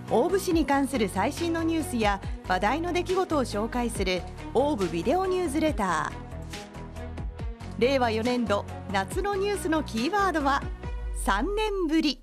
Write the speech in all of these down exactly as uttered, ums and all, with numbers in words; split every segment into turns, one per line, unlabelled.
大府市に関する最新のニュースや話題の出来事を紹介する大府ビデオニュースレター。れいわよねんど夏のニュースのキーワードはさんねんぶり。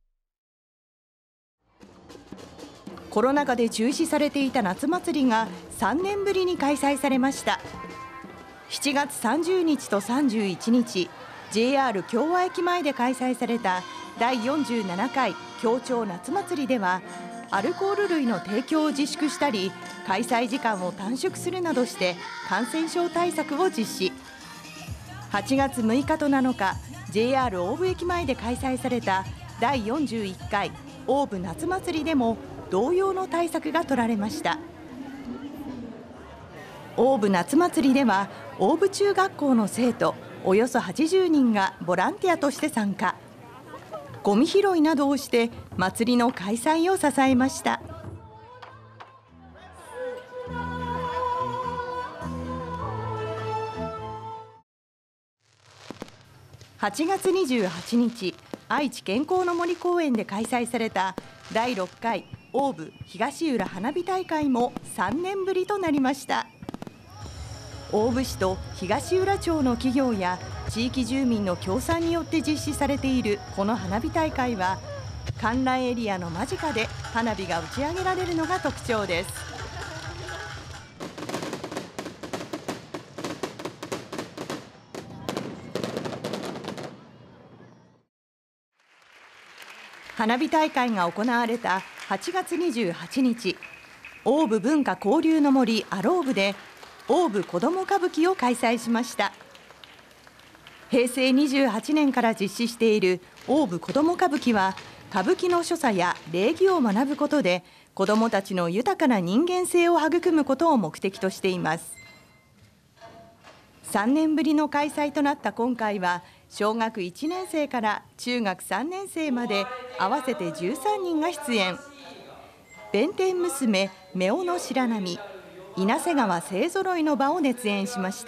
コロナ禍で中止されていた夏祭りがさんねんぶりに開催されました。しちがつさんじゅうにちとさんじゅういちにち、ジェイアール 共和駅前で開催されただいよんじゅうななかい協調夏祭りでは、アルコール類の提供を自粛したり、開催時間を短縮するなどして感染症対策を実施。はちがつむいかとなのか、ジェイアール 大府駅前で開催されただいよんじゅういっかい大府夏祭りでも同様の対策が取られました。大府夏祭りでは、大府中学校の生徒およそはちじゅうにんがボランティアとして参加。ゴミ拾いなどをして祭りの開催を支えました。はちがつにじゅうはちにち、愛知健康の森公園で開催されただいろっかい大府東浦花火大会もさんねんぶりとなりました。大府市と東浦町の企業や地域住民の協賛によって実施されているこの花火大会は、観覧エリアの間近で花火が打ち上げられるのが特徴です。花火大会が行われたはちがつにじゅうはちにち、大府文化交流の森アローブで大府子ども歌舞伎を開催しました。へいせいにじゅうはちねんから実施している大府子ども歌舞伎は、歌舞伎の所作や礼儀を学ぶことで子どもたちの豊かな人間性を育むことを目的としています。さんねんぶりの開催となった今回は、小学いちねんせいから中学さんねんせいまで合わせてじゅうさんにんが出演。弁天娘、夫の白波、稲瀬川勢ぞろいの場を熱演しました。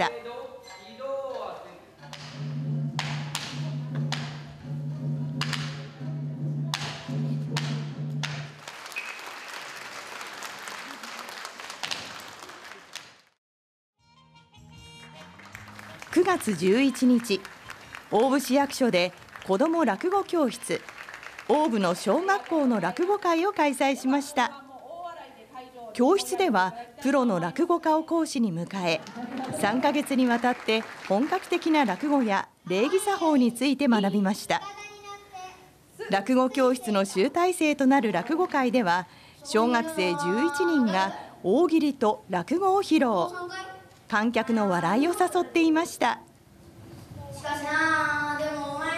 くがつじゅういちにち、大府市役所で子ども落語教室、大府の小学校の落語会を開催しました。教室ではプロの落語家を講師に迎え、さんかげつにわたって本格的な落語や礼儀作法について学びました。落語教室の集大成となる落語会では、小学生じゅういちにんが大喜利と落語を披露。観客の笑いを誘っていました。しかしな、でもお前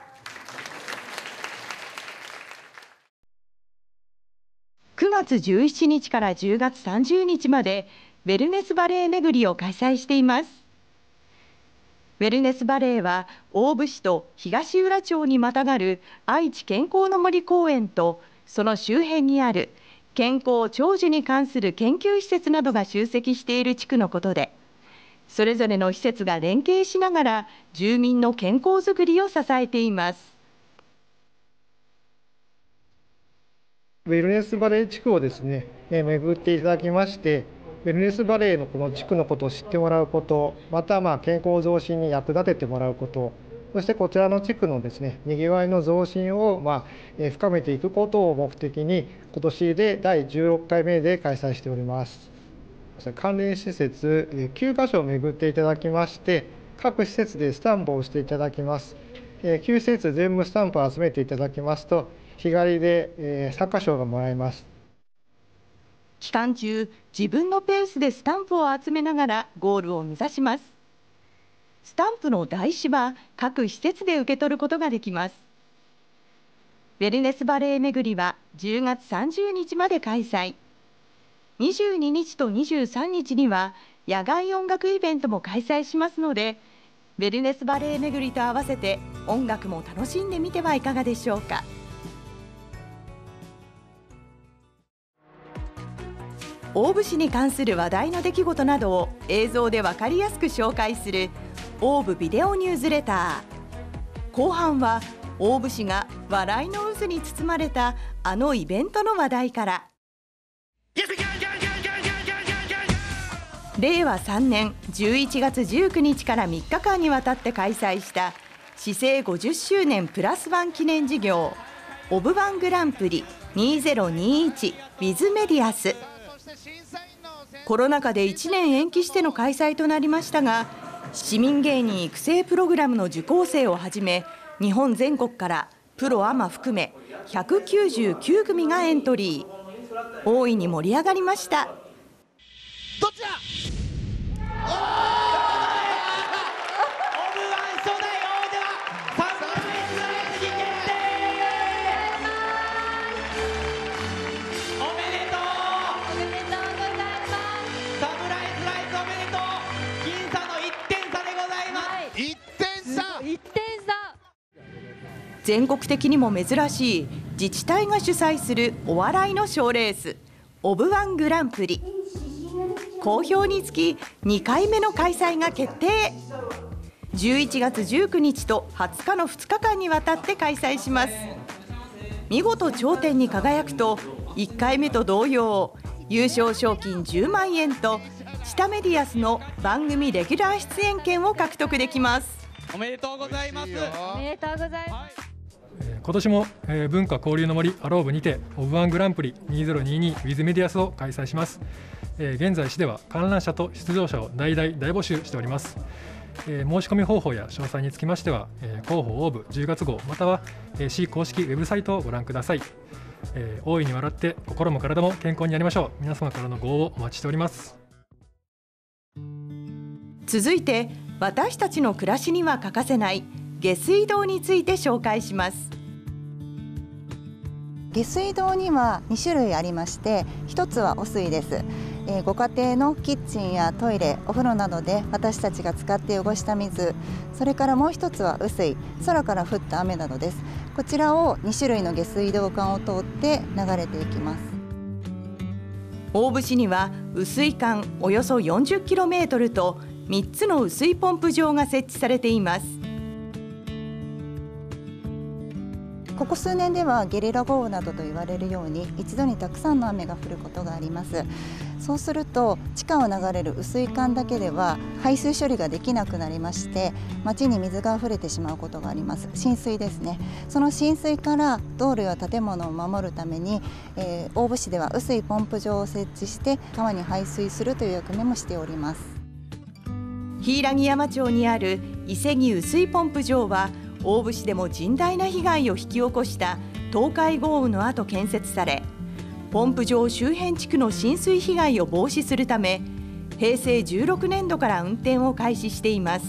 くがつじゅうしちにちからじゅうがつさんじゅうにちまでウェルネスバレー巡りを開催しています。ウェルネスバレーは大府市と東浦町にまたがる愛知健康の森公園とその周辺にある健康長寿に関する研究施設などが集積している地区のことで、それぞれの施設が連携しながら住民の健康づくりを支えています。
ウェルネスバレー地区をですね、巡っていただきまして、ウェルネスバレーのこの地区のことを知ってもらうこと、またまあ健康増進に役立ててもらうこと、そしてこちらの地区のですね、にぎわいの増進をまあ深めていくことを目的に、今年でだいじゅうろっかいめで開催しております。関連施設きゅうかしょを巡っていただきまして、各施設でスタンプをしていただきます。きゅう施設全部スタンプを集めていただきますと、日帰りで参加賞がもらえます。
期間中、自分のペースでスタンプを集めながらゴールを目指します。スタンプの台紙は各施設で受け取ることができます。ウェルネスバレー巡りはじゅうがつさんじゅうにちまで開催。にじゅうににちとにじゅうさんにちには野外音楽イベントも開催しますので、ウェルネスバレー巡りと合わせて音楽も楽しんでみてはいかがでしょうか。大府市に関する話題の出来事などを映像で分かりやすく紹介する大府ビデオニュースレター。後半は大府市が笑いの渦に包まれたあのイベントの話題から。れいわさんねんじゅういちがつじゅうくにちからみっかかんにわたって開催した市政ごじゅっしゅうねんプラスワン記念事業オブワングランプリにせんにじゅういち with メディアス。コロナ禍でいちねん延期しての開催となりましたが、市民芸人育成プログラムの受講生をはじめ日本全国からプロアマ含めひゃくきゅうじゅうきゅうくみがエントリー。大いに盛り上がりました。
どっちだ。おー、オブワン初代王ではサムライズライズに決定。おめでとう。
おめでとうございます。
サムライズライズおめでとう。僅差のいってんさでございます。はい、いってんさ。
いってんさ。
全国的にも珍しい自治体が主催するお笑いの賞レースオブワングランプリ。好評につきにかいめの開催が決定。じゅういちがつじゅうくにちとはつかのふつかかんにわたって開催します。見事頂点に輝くといっかいめと同様優勝賞金じゅうまんえんと知多メディアスの番組レギュラー出演権を獲得できます。
おめでとうございます。
おめでとうございます。
今年も、えー、文化交流の森アローブにてオブワングランプリにせんにじゅうに with メディアスを開催します。えー、現在市では観覧者と出場者を大々大募集しております。えー、申し込み方法や詳細につきましては、えー、広報オーブじゅうがつごうまたは、えー、市公式ウェブサイトをご覧ください。えー、大いに笑って心も体も健康になりましょう。皆様からのご応募お待ちしております。
続いて私たちの暮らしには欠かせない下水道について紹介します。
下水道にはにしゅるいありまして、ひとつは汚水です。えー、ご家庭のキッチンやトイレ、お風呂などで私たちが使って汚した水、それからもう一つは雨水、空から降った雨などです。こちらをにしゅるいの下水道管を通って流れていきます。
大府市には雨水管およそ よんじゅっキロメートル とみっつの雨水ポンプ場が設置されています。
ここ数年ではゲリラ豪雨などと言われるように一度にたくさんの雨が降ることがあります。そうすると地下を流れる雨水管だけでは排水処理ができなくなりまして、町に水が溢れてしまうことがあります。浸水ですね。その浸水から道路や建物を守るために、えー、大府市では雨水ポンプ場を設置して川に排水するという役目もしております。
柊山町にある伊勢木雨水ポンプ場は大府市でも甚大な被害を引き起こした東海豪雨の後建設され、ポンプ場周辺地区の浸水被害を防止するためへいせいじゅうろくねんどから運転を開始しています。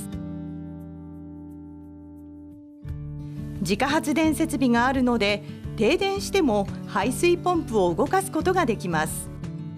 自家発電設備があるので停電しても排水ポンプを動かすことができます。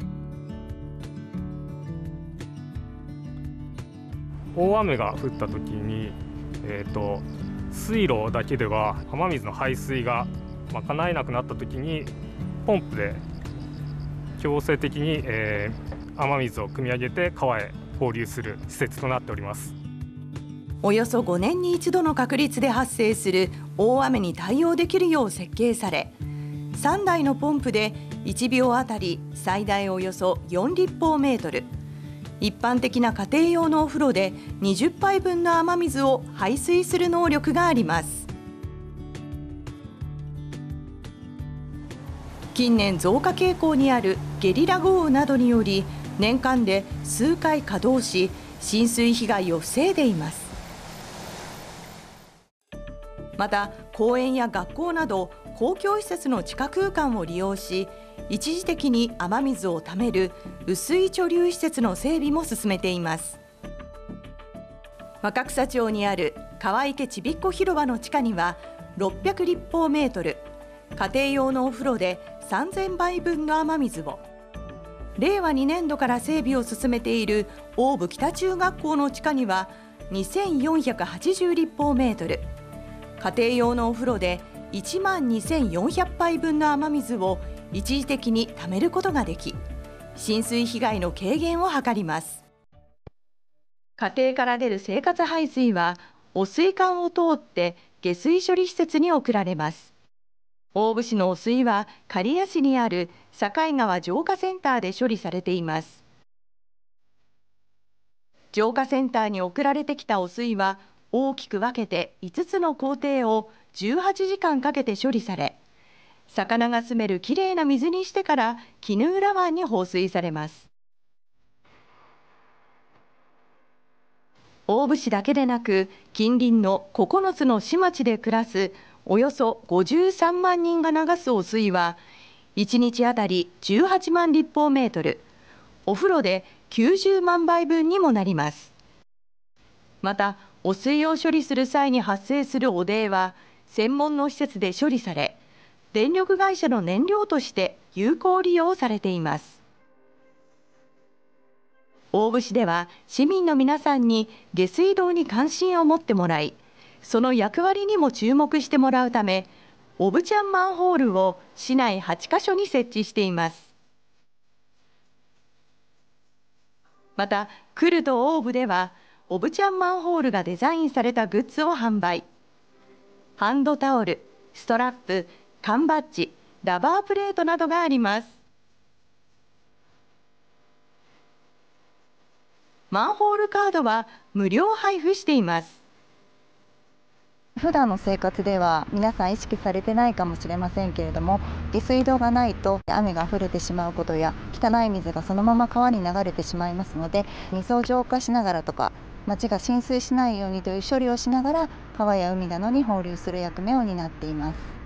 大雨が降った時に、えーと水路だけでは雨水の排水が賄えなくなったときにポンプで強制的に、えー、雨水を汲み上げて川へ放流する施設となっております。
およそごねんに一度の確率で発生する大雨に対応できるよう設計され、さんだいのポンプでいちびょうあたり最大およそよんりっぽうメートル、一般的な家庭用のお風呂でにじゅっぱいぶんの雨水を排水する能力があります。近年増加傾向にあるゲリラ豪雨などにより年間で数回稼働し浸水被害を防いでいます。また公園や学校など公共施設の地下空間を利用し一時的に雨水をためる雨水貯留施設の整備も進めています。若草町にある川池ちびっこ広場の地下にはろっぴゃくりっぽうメートル、家庭用のお風呂でさんぜんばいぶんの雨水を、れいわにねんどから整備を進めている大府北中学校の地下にはにせんよんひゃくはちじゅうりっぽうメートル、家庭用のお風呂でいちまんにせんよんひゃっぱいぶんの雨水を一時的に貯めることができ、浸水被害の軽減を図ります。家庭から出る生活排水は汚水管を通って下水処理施設に送られます。大府市の汚水は刈谷市にある境川浄化センターで処理されています。浄化センターに送られてきた汚水は大きく分けていつつの工程をじゅうはちじかんかけて処理され、魚が住めるきれいな水にしてから衣浦湾に放水されます。大府市だけでなく近隣のここのつの市町で暮らすおよそごじゅうさんまんにんが流す汚水はいちにちあたりじゅうはちまんりっぽうメートル、お風呂できゅうじゅうまんばいぶんにもなります。また汚水を処理する際に発生する汚泥は専門の施設で処理され、電力会社の燃料として有効利用されています。大府市では市民の皆さんに下水道に関心を持ってもらい、その役割にも注目してもらうため、おぶちゃんマンホールを市内はちかしょに設置しています。また、クルと大府では、おぶちゃんマンホールがデザインされたグッズを販売。ハンドタオル、ストラップ、缶バッジ、ラバープレートなどがあります。マンホールカードは無料配布しています。
普段の生活では皆さん意識されてないかもしれませんけれども、下水道がないと雨が溢れてしまうことや汚い水がそのまま川に流れてしまいますので、水を浄化しながらとか町が浸水しないようにという処理をしながら川や海などに放流する役目を担っています。